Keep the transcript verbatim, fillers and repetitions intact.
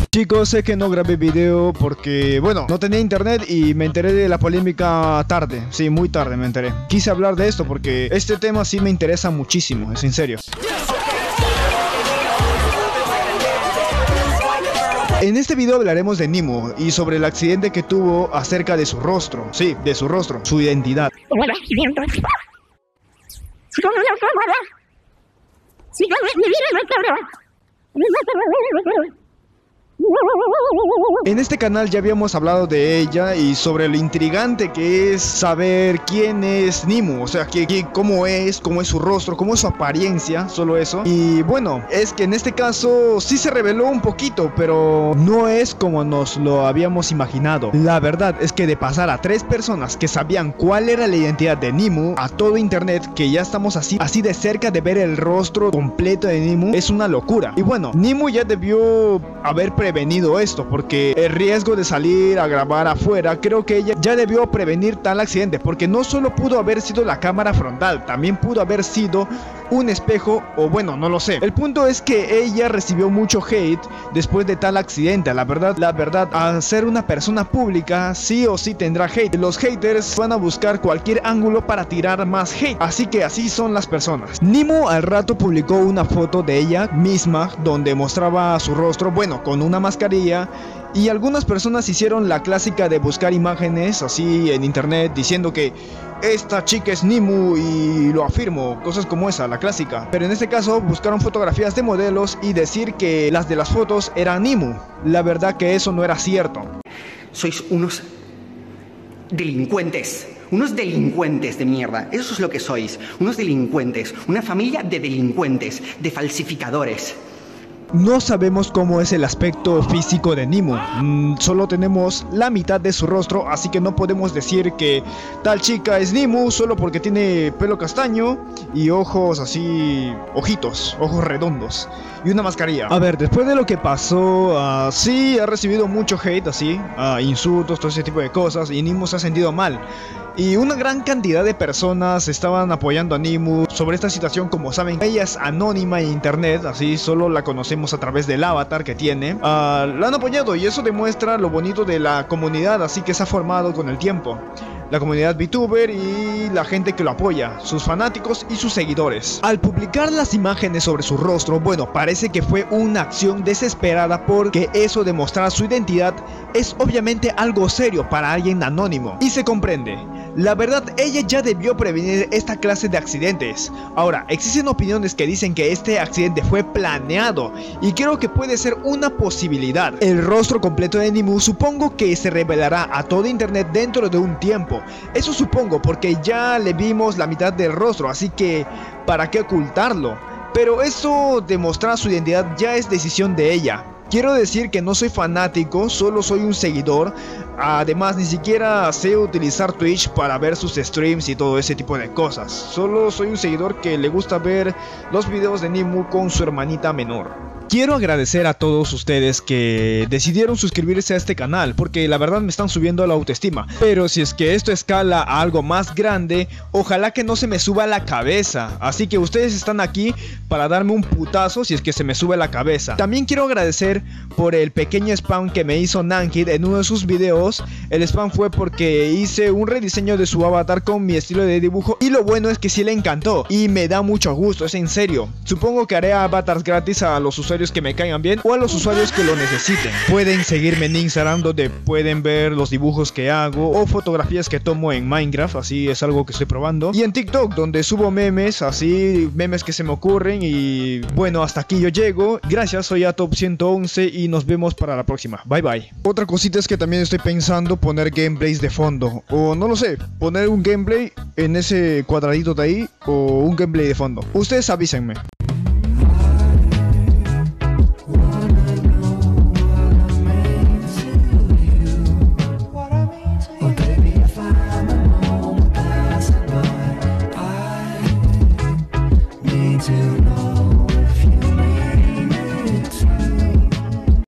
Chicos, sé que no grabé video porque, bueno, no tenía internet y me enteré de la polémica tarde. Sí, muy tarde me enteré. Quise hablar de esto porque este tema sí me interesa muchísimo, es en serio. En este video hablaremos de Nemu y sobre el accidente que tuvo acerca de su rostro. Sí, de su rostro, su identidad. En este canal ya habíamos hablado de ella y sobre lo intrigante que es saber quién es Nemu, o sea, que, que, cómo es, cómo es su rostro, cómo es su apariencia, solo eso. Y bueno, es que en este caso sí se reveló un poquito, pero no es como nos lo habíamos imaginado. La verdad es que de pasar a tres personas que sabían cuál era la identidad de Nemu a todo internet, que ya estamos así, así de cerca de ver el rostro completo de Nemu, es una locura. Y bueno, Nemu ya debió haber prevenido esto, porque el riesgo de salir a grabar afuera, creo que ella ya debió prevenir tal accidente, porque no solo pudo haber sido la cámara frontal, también pudo haber sido un espejo, o bueno, no lo sé. El punto es que ella recibió mucho hate después de tal accidente. La verdad, la verdad, al ser una persona pública, sí o sí tendrá hate. Los haters van a buscar cualquier ángulo para tirar más hate, así que así son las personas. Nemu al rato publicó una foto de ella misma donde mostraba su rostro, bueno, con una mascarilla. Y algunas personas hicieron la clásica de buscar imágenes así en internet diciendo que esta chica es Nemu y lo afirmo, cosas como esa, la clásica. Pero en este caso buscaron fotografías de modelos y decir que las de las fotos eran Nemu. La verdad que eso no era cierto. Sois unos delincuentes. Unos delincuentes de mierda, eso es lo que sois, unos delincuentes, una familia de delincuentes, de falsificadores. No sabemos cómo es el aspecto físico de Nemu, mm, solo tenemos la mitad de su rostro, así que no podemos decir que tal chica es Nemu solo porque tiene pelo castaño y ojos así, ojitos, ojos redondos y una mascarilla. A ver, después de lo que pasó, uh, sí ha recibido mucho hate así, uh, insultos, todo ese tipo de cosas, y Nemu se ha sentido mal. Y una gran cantidad de personas estaban apoyando a Nemu sobre esta situación. Como saben, ella es anónima en internet, así solo la conocemos a través del avatar que tiene. uh, La han apoyado y eso demuestra lo bonito de la comunidad, así que se ha formado con el tiempo. La comunidad VTuber y la gente que lo apoya, sus fanáticos y sus seguidores. Al publicar las imágenes sobre su rostro, bueno, parece que fue una acción desesperada, porque eso de mostrar su identidad es obviamente algo serio para alguien anónimo. Y se comprende. La verdad, ella ya debió prevenir esta clase de accidentes. Ahora, existen opiniones que dicen que este accidente fue planeado, y creo que puede ser una posibilidad. El rostro completo de Nemu supongo que se revelará a todo internet dentro de un tiempo. Eso supongo, porque ya le vimos la mitad del rostro, así que ¿para qué ocultarlo? Pero eso de mostrar su identidad ya es decisión de ella. Quiero decir que no soy fanático, solo soy un seguidor. Además, ni siquiera sé utilizar Twitch para ver sus streams y todo ese tipo de cosas. Solo soy un seguidor que le gusta ver los videos de Nemu con su hermanita menor. Quiero agradecer a todos ustedes que decidieron suscribirse a este canal, porque la verdad me están subiendo la autoestima. Pero si es que esto escala a algo más grande, ojalá que no se me suba la cabeza. Así que ustedes están aquí para darme un putazo si es que se me sube la cabeza. También quiero agradecer por el pequeño spam que me hizo Nankid en uno de sus videos. El spam fue porque hice un rediseño de su avatar con mi estilo de dibujo, y lo bueno es que sí le encantó y me da mucho gusto, es en serio. Supongo que haré avatars gratis a los usuarios que me caigan bien o a los usuarios que lo necesiten. Pueden seguirme en Instagram, donde pueden ver los dibujos que hago o fotografías que tomo en Minecraft, así es algo que estoy probando. Y en TikTok, donde subo memes, así memes que se me ocurren. Y bueno, hasta aquí yo llego. Gracias, soy Atop ciento once y nos vemos para la próxima. Bye bye. Otra cosita es que también estoy pensando poner gameplays de fondo, o no lo sé, poner un gameplay en ese cuadradito de ahí, o un gameplay de fondo. Ustedes avísenme.